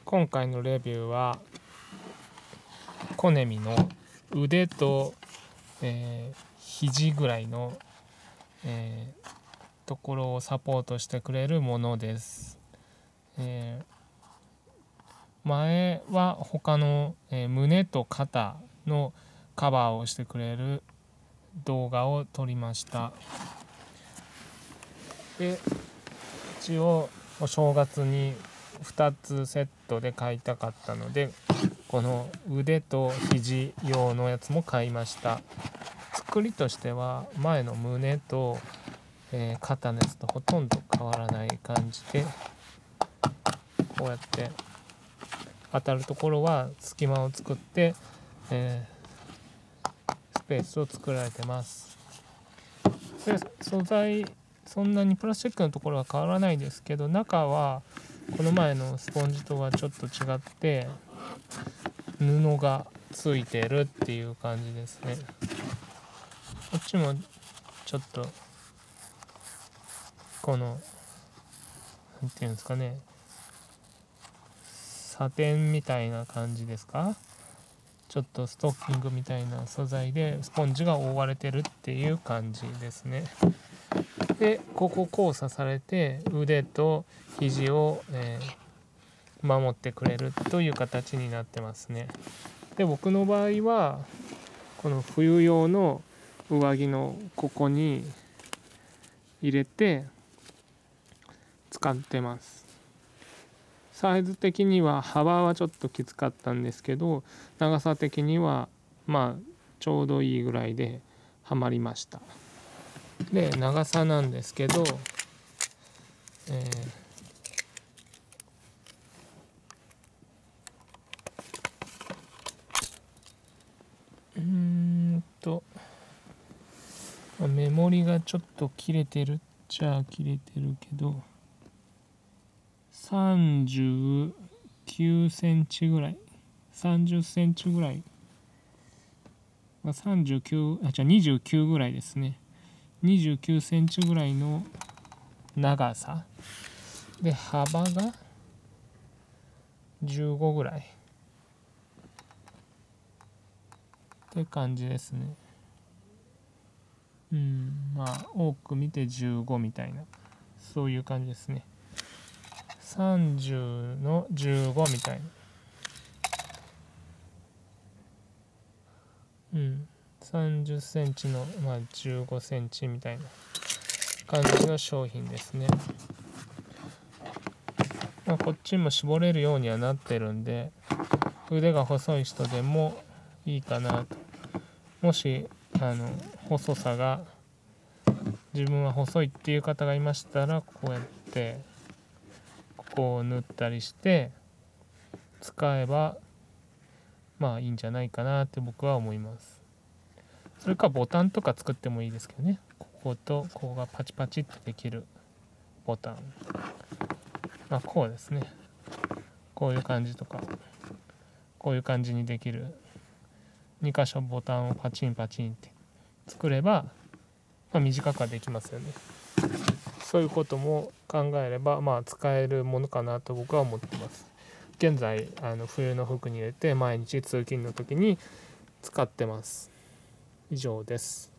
今回のレビューはコネミの腕と、肘ぐらいの、ところをサポートしてくれるものです。前は他の、胸と肩のカバーをしてくれる動画を撮りました。で一応お正月に2つセットで買いたかったので、この腕と肘用のやつも買いました。作りとしては前の胸と、肩のやつとほとんど変わらない感じで、こうやって当たるところは隙間を作って、スペースを作られてます。で素材そんなにプラスチックのところは変わらないですけど、中はこの前のスポンジとはちょっと違って布がついてるっていう感じですね。こっちもちょっとこのなんていうんですかね、サテンみたいな感じですか、ちょっとストッキングみたいな素材でスポンジが覆われてるっていう感じですね。でここ交差されて腕と肘を、守ってくれるという形になってますね。で僕の場合はこの冬用の上着のここに入れて使ってます。サイズ的には幅はちょっときつかったんですけど、長さ的にはまあちょうどいいぐらいではまりました。で長さなんですけど、メモリがちょっと切れてるっちゃ切れてるけど、39センチぐらい、30センチぐらい、29ぐらいですね。29センチぐらいの長さで、幅が15ぐらいって感じですね。まあ多く見て15みたいな、そういう感じですね。30の15みたいな、30センチの、15センチみたいな感じの商品ですね。こっちも絞れるようにはなってるんで、腕が細い人でもいいかなと。もし細さが自分は細いっていう方がいましたら、こうやってここを縫ったりして使えばまあいいんじゃないかなって僕は思います。それかボタンとか作ってもいいですけどね。こことここがパチパチってできるボタン、こうですね、こういう感じとかこういう感じにできる2箇所ボタンをパチンパチンって作れば、短くはできますよね。そういうことも考えれば使えるものかなと僕は思ってます。現在冬の服に入れて毎日通勤の時に使ってます。以上です。